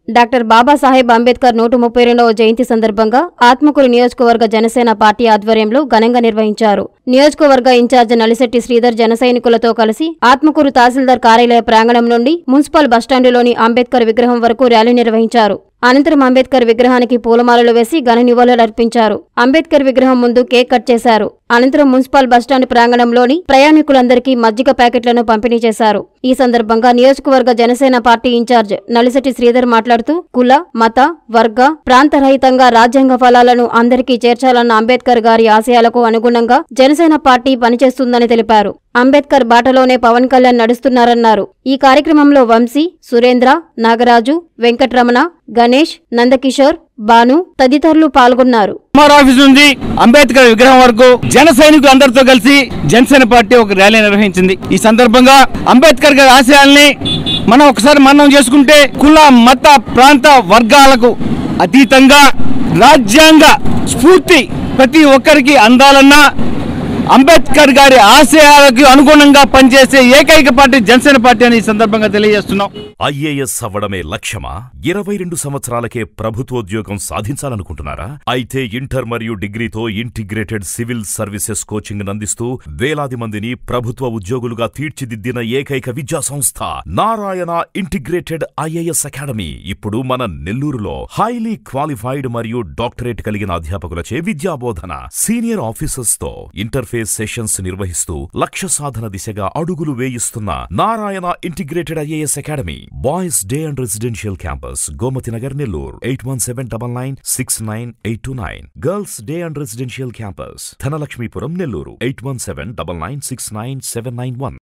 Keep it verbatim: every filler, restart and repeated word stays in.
Doctor Babasaheb Ambedkar నూట ముప్పై రెండవ జయంతి సందర్భంగా ఆత్మకూరు నియోజకవర్గ జనసేన పార్టీ ఆధ్వర్యంలో ఘనంగా నిర్వహించారు. నియోజకవర్గ ఇన్ఛార్జ్ నలిశెట్టి శ్రీధర్ జన సైనికులతో కలిసి ఆత్మకూరు తహసీల్దార్ కార్యాలయ ప్రాంగణం నుండి మున్సిపల్ బస్టాండులోని అంబేద్కర్ విగ్రహం వరకు ర్యాలీ నిర్వహించారు. అనంతరం అంబేద్కర్ విగ్రహానికి పూలమాలలు వేసి ఘన నివాళులర్పించారు. అంబేద్కర్ విగ్రహం ముందు కేక్ కట్ చేశారు. అనంతరం మున్సిపల్ బస్టాండ్ ప్రాంగణంలోని ప్రయాణికులందరికీ మజ్జిగ ప్యాకెట్లను పంపిణీ చేశారు. ఈ సందర్భంగా నియోజకవర్గ జనసేన పార్టీ ఇన్ఛార్జ్ నలిశెట్టి శ్రీధర్ మాట్లాడుతూ కుల, మత, వర్గ, ప్రాంతరహితంగా రాజ్యాంగ ఫలాలను అందరికీ చేర్చాలన్న అంబేద్కర్ గారి ఆశయాలకు అనుగుణంగా జనసేన పార్టీ పనిచేస్తుందని తెలిపారు. అంబేద్కర్ బాటలోనే పవన్ కళ్యాణ్ నడుస్తున్నారన్నారు. ఈ కార్యక్రమంలో వంశీ, సురేంద్ర, నాగరాజు, వెంకట్రమణ, గణేష్, నందకిషోర్, బాను తదితరులు పాల్గొన్నారు. ఆఫీస్ నుండి అంబేద్కర్ విగ్రహం వరకు జన సైనికులు అందరితో కలిసి జనసేన పార్టీ ఒక ర్యాలీ నిర్వహించింది. ఈ సందర్భంగా అంబేద్కర్ గారి ఆశయాల్ని మనం ఒకసారి మననం చేసుకుంటే కుల, మత, ప్రాంత వర్గాలకు అతీతంగా రాజ్యాంగ స్ఫూర్తి ప్రతి ఒక్కరికి అందాలన్నా అంబేద్కర్ గారి ఆశయాలకు అనుగుణంగా పనిచేసే ఏకైక పార్టీ జనసేన పార్టీ అని ఈ సందర్భంగా తెలియజేస్తున్నాం. ఐఏఎస్ అవ్వడమే లక్ష్యమా? ఇరవై రెండు సంవత్సరాలకే ప్రభుత్వోద్యోగం సాధించాలనుకుంటున్నారా? అయితే ఇంటర్ మరియు డిగ్రీతో ఇంటిగ్రేటెడ్ సివిల్ సర్వీసెస్ కోచింగ్ అందిస్తూ వేలాది మందిని ప్రభుత్వ ఉద్యోగులుగా తీర్చిదిద్దిన ఏకైక విద్యా సంస్థ నారాయణ ఇంటిగ్రేటెడ్ ఐఏఎస్ అకాడమీ ఇప్పుడు మన నెల్లూరులో హైలీ క్వాలిఫైడ్ మరియు డాక్టరేట్ కలిగిన అధ్యాపకులచే విద్యాబోధన, సీనియర్ ఆఫీసర్స్ తో ఇంటర్ఫేస్ సెషన్స్ నిర్వహిస్తూ లక్ష్య సాధన దిశగా అడుగులు వేయిస్తున్న Narayana integrated IAS academy boys day and residential campus Gomathi Nagar Nellore eight one seven double nine six nine eight two nine. Girls day and residential campus Dhanalakshmipuram Nellore eight one seven double nine six nine seven nine one.